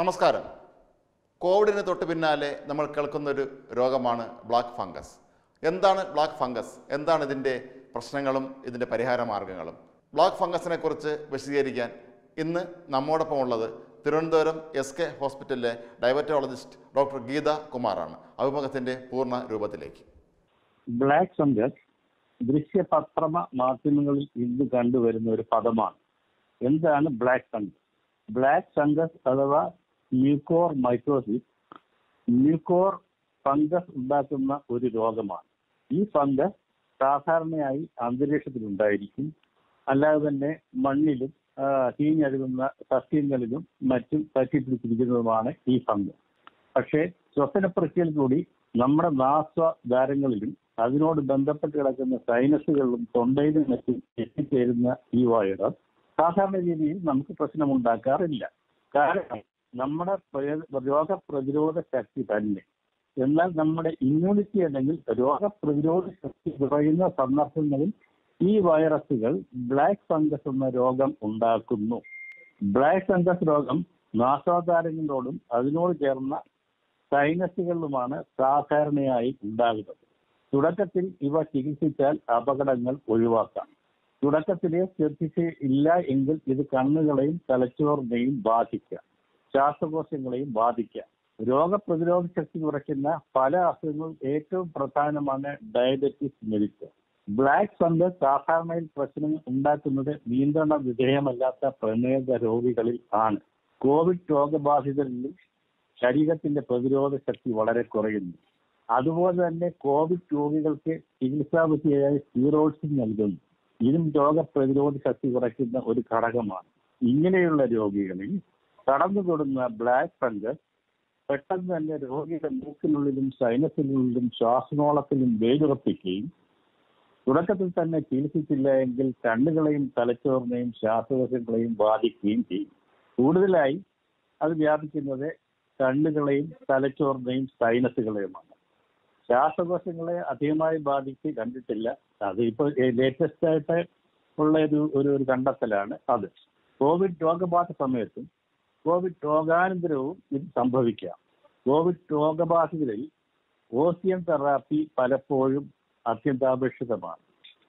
നമസ്കാരം. കോവിഡിന് തൊട്ട് പിന്നാലെ നമ്മൾ കേൾക്കുന്നൊരു രോഗമാണ് ബ്ലാക്ക് ഫംഗസ്. എന്താണ് ബ്ലാക്ക് ഫംഗസ്? എന്താണ് ഇതിൻ്റെ പ്രശ്നങ്ങളും ഇതിൻ്റെ പരിഹാര മാർഗങ്ങളും? ബ്ലാക്ക് ഫംഗസിനെ കുറിച്ച് വിശദീകരിക്കാൻ ഇന്ന് നമ്മോടൊപ്പം ഉള്ളത് തിരുവനന്തപുരം SK ഹോസ്പിറ്റലിലെ ഡയബറ്റോളജിസ്റ്റ് ഡോക്ടർ ഗീത കുമാറാണ്. അഭിമുഖത്തിൻ്റെ പൂർണ്ണ രൂപത്തിലേക്ക്. ബ്ലാക്ക് ഫംഗസ് ദൃശ്യപത്രമ മാധ്യമങ്ങളിൽ ഇന്ന് കണ്ടുവരുന്ന ഒരു പദമാണ്. എന്താണ് ബ്ലാക്ക് ഫംഗസ്? ബ്ലാക്ക് ഫംഗസ് അഥവാ മ്യൂക്കോർ മൈക്കോസിസ് മ്യൂക്കോർ ഫംഗസ് ഉണ്ടാക്കുന്ന ഒരു രോഗമാണ്. ഈ ഫംഗസ് സാധാരണയായി അന്തരീക്ഷത്തിലുണ്ടായിരിക്കും. അല്ലാതെ തന്നെ മണ്ണിലും തീഞ്ഞഴുകുന്ന സസ്യങ്ങളിലും മറ്റും പറ്റിപ്പിടിച്ചിരിക്കുന്നതുമാണ് ഈ ഫംഗസ്. പക്ഷേ ശ്വസന പ്രക്രിയയിൽ കൂടി നമ്മുടെ നാസ്വാദാരങ്ങളിലും അതിനോട് ബന്ധപ്പെട്ട് കിടക്കുന്ന സൈനസുകളിലും തൊണ്ടയിലും മറ്റും എത്തിച്ചേരുന്ന ഈ വൈറസ് സാധാരണ രീതിയിൽ നമുക്ക് പ്രശ്നമുണ്ടാക്കാറില്ല. കാരണം നമ്മുടെ രോഗപ്രതിരോധ ശക്തി തന്നെ. എന്നാൽ നമ്മുടെ ഇമ്മ്യൂണിറ്റി അല്ലെങ്കിൽ രോഗപ്രതിരോധ ശക്തി കുറയുന്ന സന്ദർഭങ്ങളിൽ ഈ വൈറസുകൾ ബ്ലാക്ക് ഫംഗസ് എന്ന രോഗം ഉണ്ടാക്കുന്നു. ബ്ലാക്ക് ഫംഗസ് രോഗം നാസാധാരങ്ങളോടും അതിനോട് ചേർന്ന സൈനസുകളിലുമാണ് സാധാരണയായി ഉണ്ടാകുന്നത്. തുടക്കത്തിൽ ഇവ ചികിത്സിച്ചാൽ അപകടങ്ങൾ ഒഴിവാക്കാം. തുടക്കത്തിലെ ശ്രദ്ധിച്ച് ഇല്ല എങ്കിൽ ഇത് കണ്ണുകളെയും തലച്ചോറിനെയും ബാധിക്കാം, ശ്വാസകോശങ്ങളെയും ബാധിക്കാം. രോഗപ്രതിരോധ ശക്തി കുറയ്ക്കുന്ന പല അസുഖങ്ങളും ഏറ്റവും പ്രധാനമാണ് ഡയബറ്റിസ് മെലിറ്റസ്. ബ്ലാക്ക് ഫംഗസ് സാധാരണയിൽ പ്രശ്നം ഉണ്ടാക്കുന്നത് നിയന്ത്രണ വിധേയമല്ലാത്ത പ്രമേഹ രോഗികളിൽ ആണ്. കോവിഡ് രോഗബാധിതരിലും ശരീരത്തിന്റെ പ്രതിരോധ ശക്തി വളരെ കുറയുന്നു. അതുപോലെ തന്നെ കോവിഡ് രോഗികൾക്ക് ചികിത്സാവിധിയായി സ്റ്റീറോയിഡ്സ് നൽകുന്നു. ഇതും രോഗപ്രതിരോധ ശക്തി കുറയ്ക്കുന്ന ഒരു ഘടകമാണ്. ഇങ്ങനെയുള്ള രോഗികളിൽ കടന്നുകൊടുന്ന ബ്ലാക്ക് ഫംഗസ് പെട്ടെന്ന് തന്നെ രോഗിയുടെ മൂക്കിനുള്ളിലും സൈനസിനുള്ളിലും ശ്വാസനോളത്തിലും വേരുറപ്പിക്കുകയും തുടക്കത്തിൽ തന്നെ ചികിത്സിച്ചില്ല എങ്കിൽ കണ്ണുകളെയും തലച്ചോറിനെയും ശ്വാസകോശങ്ങളെയും ബാധിക്കുകയും ചെയ്യും. കൂടുതലായി അത് വ്യാപിക്കുന്നത് കണ്ണുകളെയും തലച്ചോറിനെയും സൈനസുകളെയുമാണ്. ശ്വാസകോശങ്ങളെ അധികമായി ബാധിച്ച് കണ്ടിട്ടില്ല. അത് ഇപ്പോൾ ലേറ്റസ്റ്റ് ആയിട്ട് ഉള്ള ഒരു കണ്ടെത്തലാണ് അത്. കോവിഡ് രോഗബാധ സമയത്തും കോവിഡ് രോഗാനന്തരവും ഇത് സംഭവിക്കാം. കോവിഡ് രോഗബാധിതരിൽ ഓക്സിജൻ തെറാപ്പി പലപ്പോഴും അത്യന്താപേക്ഷിതമാണ്.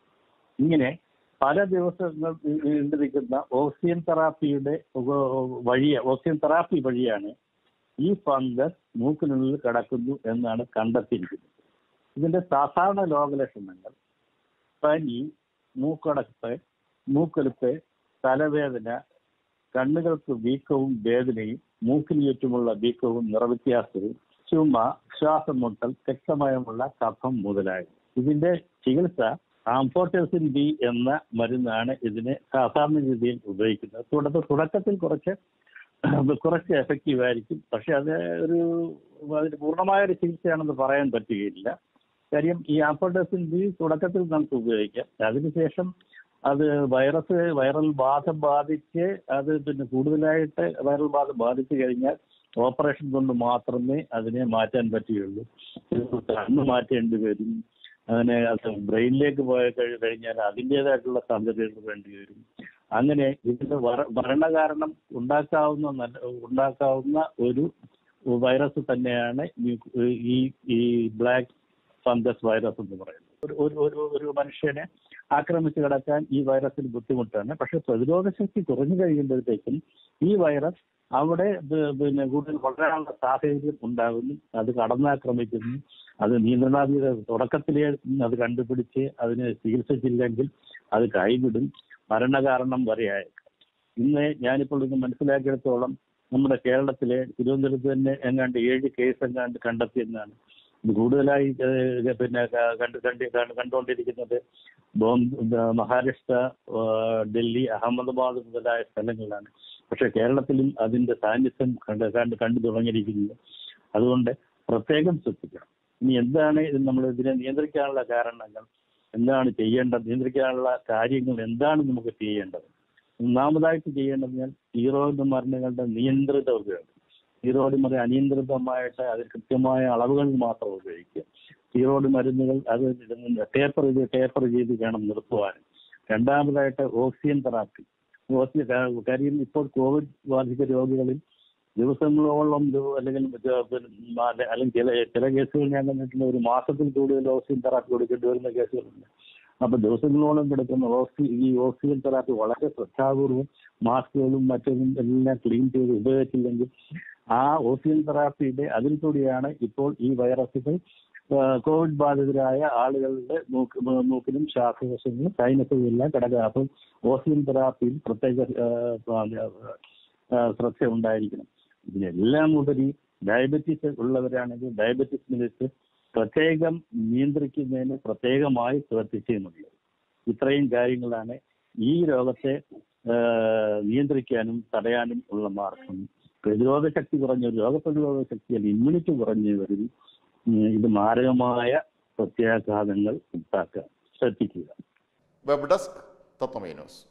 ഇങ്ങനെ പല ദിവസങ്ങൾ നീണ്ടിരിക്കുന്ന ഓക്സിജൻ തെറാപ്പി വഴിയാണ് ഈ ഫംഗസ് മൂക്കിനുള്ളിൽ കിടക്കുന്നു എന്നാണ് കണ്ടെത്തിയിരിക്കുന്നത്. ഇതിന്റെ സാധാരണ രോഗലക്ഷണങ്ങൾ പനി, മൂക്കടപ്പ്, മൂക്കൊലിപ്പ്, തലവേദന, കണ്ണുകൾക്ക് വീക്കവും വേദനയും, മൂക്കിന് ചുറ്റുമുള്ള വീക്കവും നിറവ്യത്യാസവും, ചുമ, ശ്വാസം മുട്ടൽ, രക്തമയമുള്ള കഫം മുതലായവ. ഇതിന്റെ ചികിത്സ ആംഫോടെറിസിൻ B എന്ന മരുന്നാണ് ഇതിനെ സാധാരണ രീതിയിൽ ഉപയോഗിക്കുന്നത്. തുടക്കത്തിൽ കുറച്ച് എഫക്റ്റീവ് ആയിരിക്കും. പക്ഷെ അതിന് പൂർണ്ണമായ ഒരു ചികിത്സയാണെന്ന് പറയാൻ പറ്റുകയില്ല. കാര്യം ഈ ആംഫോടെറിസിൻ B തുടക്കത്തിൽ നമുക്ക് ഉപയോഗിക്കാം. അതിനുശേഷം അത് വൈറൽ ബാധ ബാധിച്ച് അത് പിന്നെ കൂടുതലായിട്ട് വൈറൽ ബാധ ബാധിച്ചു കഴിഞ്ഞാൽ ഓപ്പറേഷൻ കൊണ്ട് മാത്രമേ അതിനെ മാറ്റാൻ പറ്റുകയുള്ളൂ. കണ്ണ് മാറ്റേണ്ടി വരും. അങ്ങനെ അത് ബ്രെയിനിലേക്ക് പോയി കഴിഞ്ഞാൽ അതിൻ്റെതായിട്ടുള്ള സർജറികൾ വേണ്ടി വരും. അങ്ങനെ ഇതിന്റെ മരണകാരണം ഉണ്ടാക്കാവുന്ന ഒരു വൈറസ് തന്നെയാണ് ഈ ബ്ലാക്ക് ഫംഗസ് വൈറസ് എന്ന് പറയുന്നത്. ഒരു മനുഷ്യനെ ആക്രമിച്ച് കിടക്കാൻ ഈ വൈറസിന് ബുദ്ധിമുട്ടാണ്. പക്ഷെ പ്രതിരോധ ശക്തി കുറഞ്ഞു കഴിയുമ്പോഴത്തേക്കും ഈ വൈറസ് അവിടെ കൂടുതൽ വളരാനുള്ള സാഹചര്യം ഉണ്ടാകുന്നു. അത് കടന്നാക്രമിക്കുന്നു. അത് നിയന്ത്രണാതീത തുടക്കത്തിലേ അത് കണ്ടുപിടിച്ച് അതിനെ ചികിത്സിച്ചില്ലെങ്കിൽ അത് കൈവിടും, മരണകാരണം വരെയായേക്കാം. ഇന്ന് ഞാനിപ്പോൾ ഇത് മനസ്സിലാക്കിയിടത്തോളം നമ്മുടെ കേരളത്തിലെ തിരുവനന്തപുരത്ത് തന്നെ എങ്ങാണ്ട് 7 കേസ് എങ്ങാണ്ട് കണ്ടെത്തിയെന്നാണ്. ഇത് കൂടുതലായി കണ്ടുകൊണ്ടിരിക്കുന്നത് മഹാരാഷ്ട്ര, ഡൽഹി, അഹമ്മദാബാദ് മുതലായ സ്ഥലങ്ങളിലാണ്. പക്ഷെ കേരളത്തിലും അതിന്റെ സാന്നിധ്യം കണ്ടു തുടങ്ങിയിരിക്കുന്നു. അതുകൊണ്ട് പ്രത്യേകം ശ്രദ്ധിക്കണം. ഇനി എന്താണ് നമ്മൾ ഇതിനെ നിയന്ത്രിക്കാനുള്ള കാരണങ്ങൾ, എന്താണ് ചെയ്യേണ്ടത്, നിയന്ത്രിക്കാനുള്ള കാര്യങ്ങൾ എന്താണ് നമുക്ക് ചെയ്യേണ്ടത്? ഒന്നാമതായിട്ട് ചെയ്യേണ്ടത് തീവ്രവാദ മരുന്നുകളുടെ നിയന്ത്രിത ഉപയോഗം. തീവ്രവാദി അനിയന്ത്രിതമായിട്ട് അതിൽ കൃത്യമായ അളവുകളിൽ മാത്രം ഉപയോഗിക്കുക. തീവ്രവാദി മരുന്നുകൾ അത് ടേപ്പർ ചെയ്ത് വേണം നിർത്തുവാൻ. രണ്ടാമതായിട്ട് ഓക്സിജൻ തെറാപ്പി. കാര്യം ഇപ്പോൾ കോവിഡ് ബാധിത രോഗികളിൽ ദിവസങ്ങളോളം അല്ലെങ്കിൽ ചില കേസുകൾ ഞാൻ കണ്ടിട്ടുണ്ട്, ഒരു മാസത്തിൽ കൂടുതൽ ഓക്സിജൻ തെറാപ്പി കൊടുക്കേണ്ടി വരുന്ന കേസുകളുണ്ട്. അപ്പൊ ദിവസങ്ങളോളം കിടക്കുന്ന ഈ ഓക്സിജൻ തെറാപ്പി വളരെ ശ്രദ്ധാപൂർവം മാസ്കുകളും മറ്റും എല്ലാം ക്ലീൻ ചെയ്ത് ഉപയോഗിച്ചില്ലെങ്കിൽ ആ ഓക്സിജൻ തെറാപ്പിയുടെ അതിൽ കൂടിയാണ് ഇപ്പോൾ ഈ വൈറസുകൾ കോവിഡ് ബാധിതരായ ആളുകളുടെ മൂക്കിലും ശ്വാസകോശങ്ങളിലും സൈനസിലും എല്ലാം കിടക്കുക. അപ്പം ഓക്സിജൻ തെറാപ്പിയിൽ പ്രത്യേക ശ്രദ്ധ ഉണ്ടായിരിക്കണം. ഇതിനെല്ലാം ഉപരി ഡയബറ്റീസ് ഉള്ളവരാണെങ്കിൽ ഡയബറ്റീസ് മെലിറ്റസ് പ്രത്യേകം നിയന്ത്രിക്കുന്നതിന് പ്രത്യേകമായി ശ്രദ്ധിക്കുന്നുണ്ട്. ഇത്രയും കാര്യങ്ങളാണ് ഈ രോഗത്തെ നിയന്ത്രിക്കാനും തടയാനും ഉള്ള മാർഗം. രോഗപ്രതിരോധ ശക്തി അല്ലെങ്കിൽ ഇമ്മ്യൂണിറ്റി കുറഞ്ഞവരിൽ ഇത് മാരകമായ പ്രത്യാഘാതങ്ങൾ ഉണ്ടാക്കാൻ ശ്രദ്ധിക്കുക. Web desk Tatwamayi news.